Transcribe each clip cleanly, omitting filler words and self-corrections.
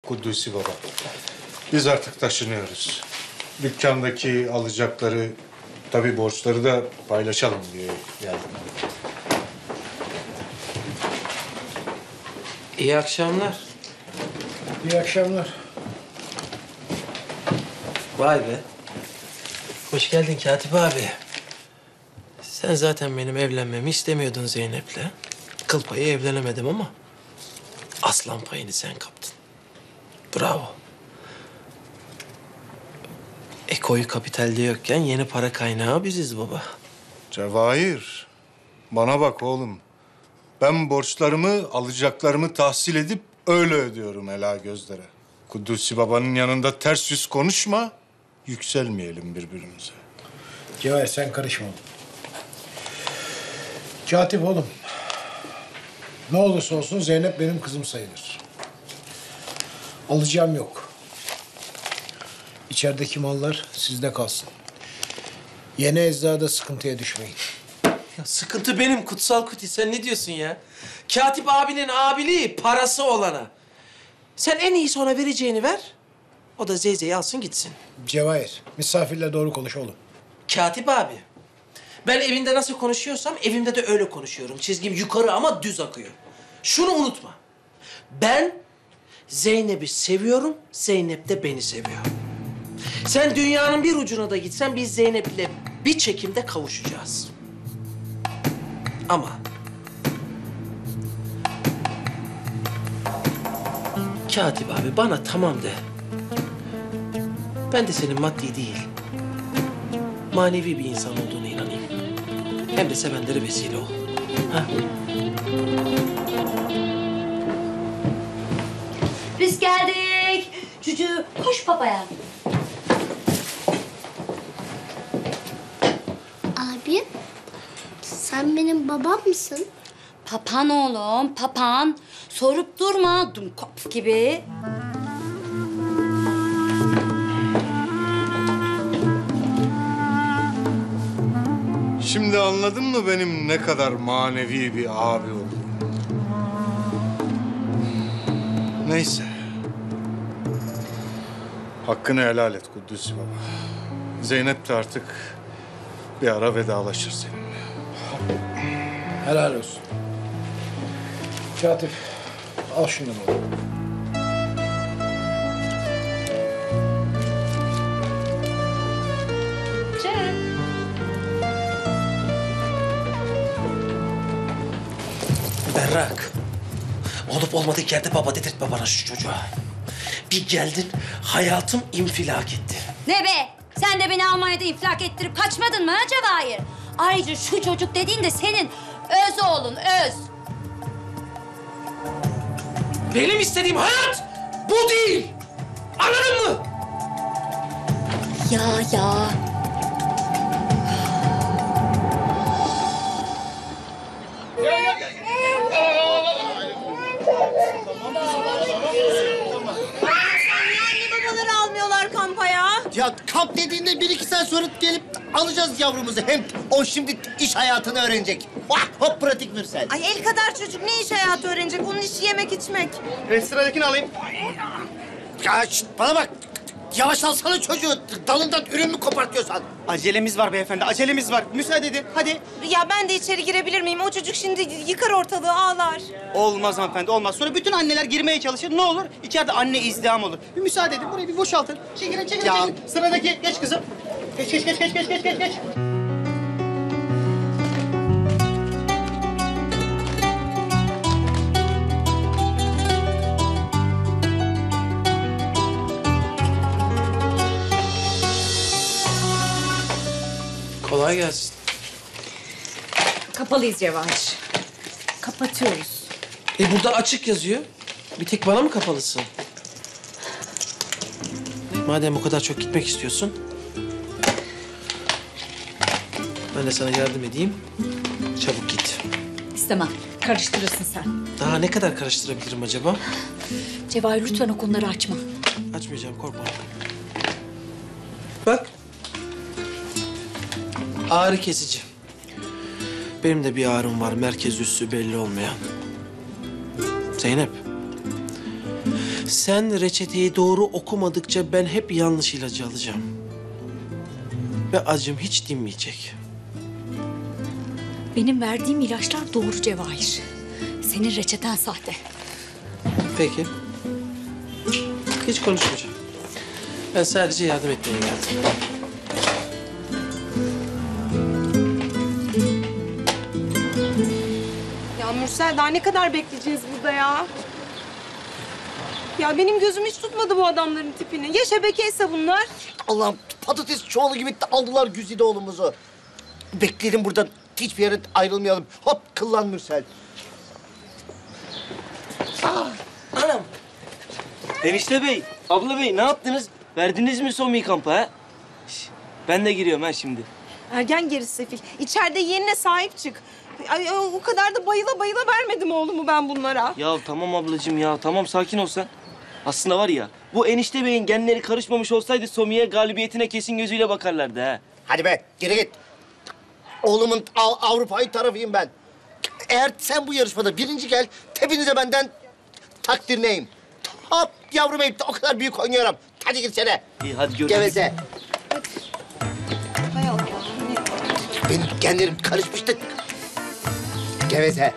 Kudüs'ü baba. Biz artık taşınıyoruz. Dükkandaki alacakları, tabii borçları da paylaşalım diye geldim. İyi akşamlar. İyi akşamlar. Vay be. Hoş geldin Katip abi. Sen zaten benim evlenmemi istemiyordun Zeynep'le. Kıl payı evlenemedim ama aslan payını sen kaptın. Bravo. Koyu kapitalde yokken yeni para kaynağı biziz baba. Cevahir, bana bak oğlum. Ben borçlarımı, alacaklarımı tahsil edip öyle ödüyorum ela gözlere. Kudüs'ü babanın yanında ters yüz konuşma, yükselmeyelim birbirimize. Cevahir sen karışma oğlum. Katip oğlum. Ne olursa olsun Zeynep benim kızım sayılır. Alacağım yok. İçerideki mallar sizde kalsın. Yeni eczada sıkıntıya düşmeyin. Ya sıkıntı benim Kutsal Kuti. Sen ne diyorsun ya? Katip abinin abiliği parası olana. Sen en iyisi ona vereceğini ver. O da Zeyze'yi alsın gitsin. Cevahir, misafirle doğru konuş oğlum. Katip abi. Ben evinde nasıl konuşuyorsam evimde de öyle konuşuyorum. Çizgim yukarı ama düz akıyor. Şunu unutma. Ben Zeynep'i seviyorum, Zeynep de beni seviyor. Sen dünyanın bir ucuna da gitsen biz Zeynep'le bir çekimde kavuşacağız. Ama Katip abi bana tamam de. Ben de senin maddi değil, manevi bir insan olduğuna inanayım. Hem de sevenlere vesile ol. Ha? Biz geldik. Cücü koş babaya. Abi, sen benim babam mısın? Papan oğlum, papan. Sorup durma, dumkop gibi. Şimdi anladın mı benim ne kadar manevi bir abi olduğumu? Neyse. Hakkını helal et Kudüs'ü baba. Zeynep de artık bir ara vedalaşır seninle. Helal olsun. Katip, al şunları oğlum. Berrak. Olup olmadık yerde baba dedirtme bana şu çocuğa. Bir geldin, hayatım infilak etti. Ne be? Sen de beni Almanya'da infilak ettirip kaçmadın mı ha Cevahir? Ayrıca şu çocuk dediğin de senin öz oğlun, öz. Benim istediğim hayat bu değil. Anladın mı? Ya. Ya kamp dediğinde 1-2 saat sonra gelip alacağız yavrumuzu. Hem o şimdi iş hayatını öğrenecek. Vah, hop pratik Mürsel. Ay el kadar çocuk ne iş hayatı öğrenecek? Onun işi yemek içmek. Sıradakini alayım. Ya şişt, bana bak. Yavaş alsana çocuğu. Dalından ürün mü kopartıyorsan? Acelemiz var beyefendi, acelemiz var. Müsaade edin, hadi. Ya ben de içeri girebilir miyim? O çocuk şimdi yıkar ortalığı, ağlar. Olmaz hanımefendi, olmaz. Sonra bütün anneler girmeye çalışır, ne olur? İçeride anne izdiham olur. Bir müsaade edin, burayı bir boşaltın. Çekilin. Ya. Sıradaki, geç kızım. Geç. Kolay gelsin. Kapalıyız Cevahir. Kapatıyoruz. Burada açık yazıyor. Bir tek bana mı kapalısın? Madem bu kadar çok gitmek istiyorsun, ben de sana yardım edeyim. Çabuk git. İstemem. Karıştırırsın sen. Daha ne kadar karıştırabilirim acaba? Cevahir lütfen o konuları açma. Açmayacağım, korkma. Bak. Ağrı kesici. Benim de bir ağrım var, merkez üssü belli olmayan. Zeynep. Sen reçeteyi doğru okumadıkça ben hep yanlış ilacı alacağım. Ve acım hiç dinmeyecek. Benim verdiğim ilaçlar doğru Cevahir. Senin reçeten sahte. Peki. Hiç konuşmayacağım. Ben sadece yardım etmeye geldim. Ya Mürsel daha ne kadar bekleyeceğiz burada ya? Ya benim gözüm hiç tutmadı bu adamların tipini. Ya şebekeyse bunlar? Allah'ım patates çuvalı gibi aldılar Güzide oğlumuzu. Bekleyelim buradan. Hiçbir yere ayrılmayalım. Hop kıllan Mürsel. Anam. Enişte bey, abla bey ne yaptınız? Verdiniz mi son kampı ha? Şş, ben de giriyorum ha şimdi. Ergen gerisi sefil. İçeride yeğenine sahip çık. Ay, o kadar da bayıla bayıla vermedim oğlumu ben bunlara. Ya tamam ablacığım ya, tamam sakin ol sen. Aslında var ya, bu enişte beyin genleri karışmamış olsaydı Somi'ye galibiyetine kesin gözüyle bakarlardı ha. Hadi be geri git. Oğlumun Avrupa'yı tarafıyım ben. Eğer sen bu yarışmada birinci gel, hepinize benden takdir neyim. Hop yavrum Eyüp'te o kadar büyük oynuyorum. Hadi gitsene. İyi hadi görüşürüz. Geveze. Hay Allah. Benim genlerim karışmıştı. Geveze.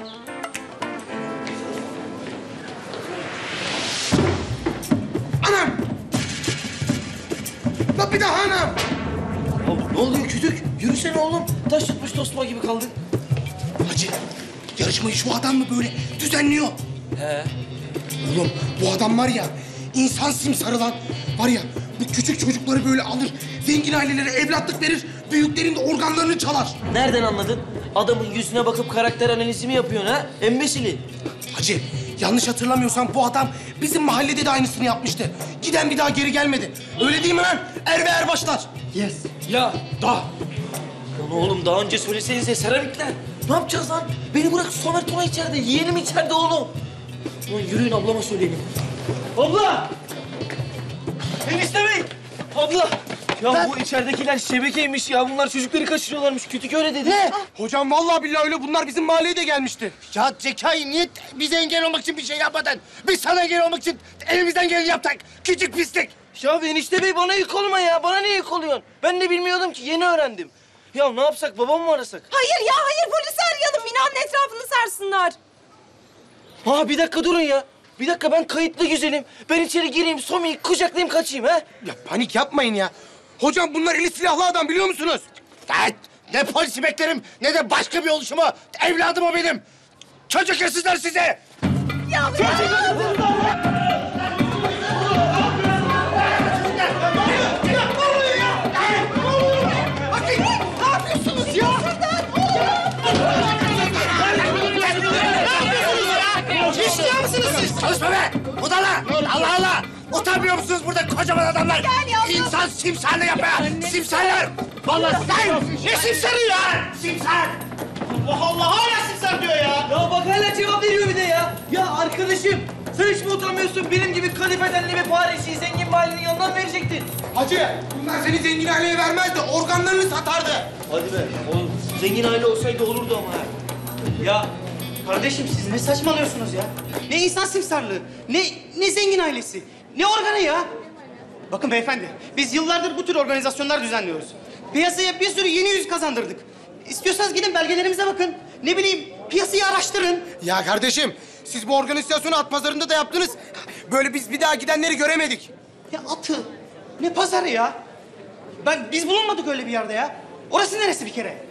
Anam! Lan bir daha anam! Ne oluyor kütük? Yürüsene oğlum. Taş tutmuş tosma gibi kaldın. Hacı, yarışmayı şu adam mı böyle düzenliyor? He. Oğlum bu adam var ya, insan simsarı lan. Var ya, bu küçük çocukları böyle alır, zengin ailelere evlatlık verir, büyüklerin de organlarını çalar. Nereden anladın? Adamın yüzüne bakıp karakter analizi mi yapıyorsun ha? Embesili. Hacı, yanlış hatırlamıyorsam bu adam bizim mahallede de aynısını yapmıştı. Giden bir daha geri gelmedi. Öyle değil mi lan? Er ve erbaşlar. Yes. Ya. Da. Lan oğlum daha önce söylesenize seramikler. Ne yapacağız lan? Beni bırak Somer Tuna içeride. Yeğenim içeride oğlum. Lan yürüyün ablama söyleyelim. Abla! Enişte bey! Abla! Ya bu içeridekiler şebekeymiş ya. Bunlar çocukları kaçırıyorlarmış. Kütük öyle dedi. Ne? Hocam vallahi billahi öyle, bunlar bizim mahalleye de gelmişti. Ya Zekai niye bize engel olmak için bir şey yapmadın? Biz sana engel olmak için elimizden geleni yaptık. Küçük pislik. Ya enişte bey bana yük olma ya. Bana niye yük oluyorsun? Ben de bilmiyordum ki. Yeni öğrendim. Ya ne yapsak? Babamı mı arasak? Hayır ya hayır polisi arayalım. Binanın etrafını sarsınlar. Ha bir dakika durun ya. Bir dakika ben kayıtlı güzelim. Ben içeri gireyim, Somi'yi kucaklayayım kaçayım ha. Ya panik yapmayın ya. Hocam bunlar eli silahlı adam, biliyor musunuz? Evet, ne polisi beklerim ne de başka bir oluşumu. Evladım o benim. Çocuk hırsızlar size. Çalışma be! Budala! Allah Allah! Utanmıyor musunuz burada kocaman adamlar? İnsan simsarlığı yapıyor! Simsarlar! Vallahi sen! Ne simsarı ya? Simsar! Allah Allah hala simsar diyor ya. Ya bak hala cevap veriyor bir de ya. Ya arkadaşım sen hiç mi utanmıyorsun? Benim gibi kalifelerli bir Paris'i zengin mahallenin yanından verecektin. Hacı, bunlar seni zengin aileye vermezdi, organlarını satardı. Hadi be. Oğlum zengin aile olsaydı olurdu ama ha. Ya kardeşim siz ne saçmalıyorsunuz ya? Ne insan simsarlığı, ne zengin ailesi, ne organı ya? Bakın beyefendi, biz yıllardır bu tür organizasyonlar düzenliyoruz. Piyasaya bir sürü yeni yüz kazandırdık. İstiyorsanız gidin belgelerimize bakın. Ne bileyim, piyasayı araştırın. Ya kardeşim, siz bu organizasyonu at pazarında da yaptınız. Böyle biz bir daha gidenleri göremedik. Ya atı, ne pazarı ya? Biz bulunmadık öyle bir yerde ya. Orası neresi bir kere?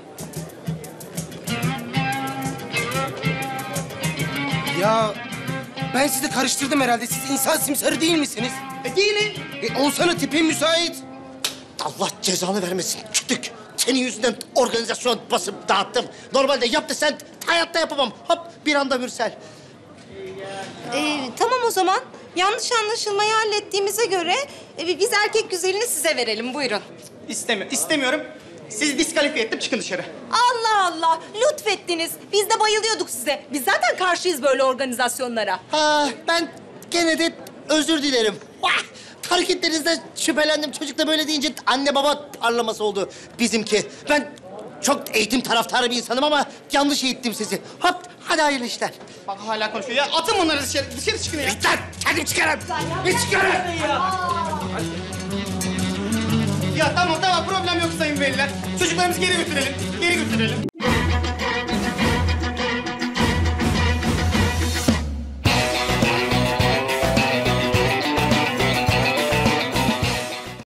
Ya ben sizi karıştırdım herhalde. Siz insan simsarı değil misiniz? Değilim. Olsana tipin müsait. Allah cezanı vermesin küçük. Senin yüzünden organizasyon basıp dağıttım. Normalde yap desen hayatta yapamam. Hop bir anda Mürsel. Tamam o zaman. Yanlış anlaşılmayı hallettiğimize göre biz erkek güzelini size verelim. Buyurun. İstemiyorum. Sizi diskalifiye ettim, çıkın dışarı. Allah Allah, lütfettiniz. Biz de bayılıyorduk size. Biz zaten karşıyız böyle organizasyonlara. Ha, ben gene de özür dilerim. Vah! Hareketlerinizden şüphelendim. Çocuk da böyle deyince anne baba parlaması oldu bizimki. Ben çok eğitim taraftarı bir insanım ama yanlış eğittim sizi. Hop Hadi hayırlı işler. Bak hala konuşuyor ya. Atın bunları dışarı. Dışarı çıkın ya. Git lan! Kendim çıkarım! Git çıkarım! Ya tamam problem yok sayın veliler. Çocuklarımızı geri götürelim. Geri götürelim.